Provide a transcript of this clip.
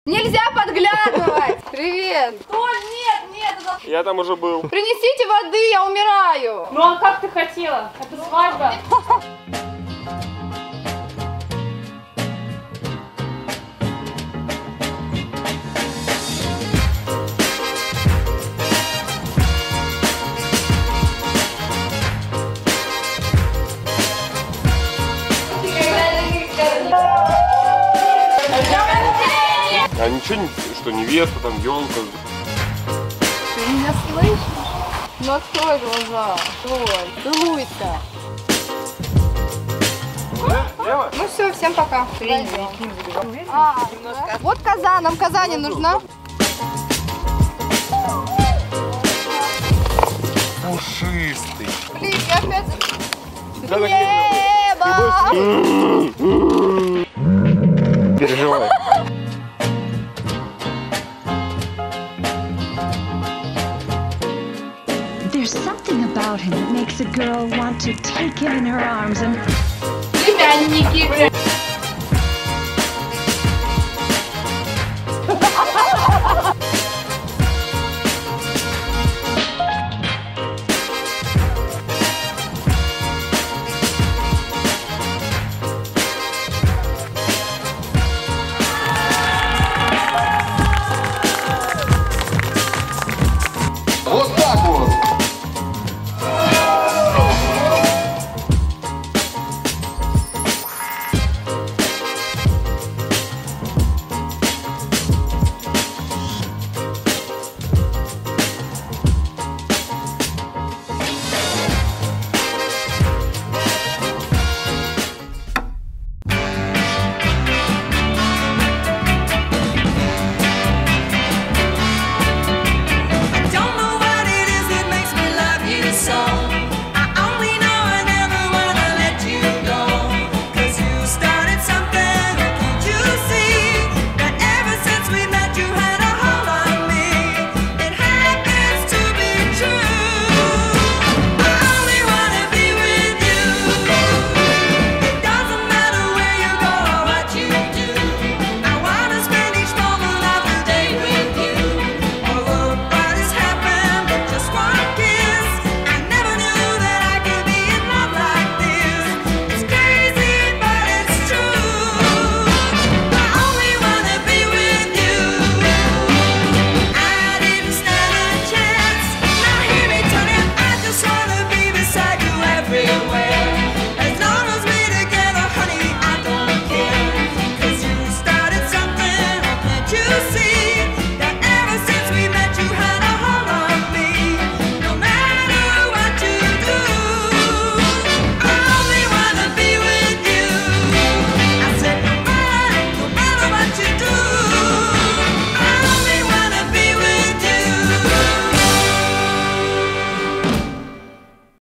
Нельзя подглядывать! Привет! Толь, нет, это... Я там уже был. Принесите воды, я умираю! Ну а как ты хотела? Это свадьба. А ничего, что невеста, там, елка. Ты меня слышишь? Ну открой глаза, открой, целуйся. Лево? Ну все, всем пока. Вот коза, нам коза не нужна. Пушистый. Блин, я опять... Да, Небо! переживай. There's something about him that makes a girl want to take him in her arms and... Племянники.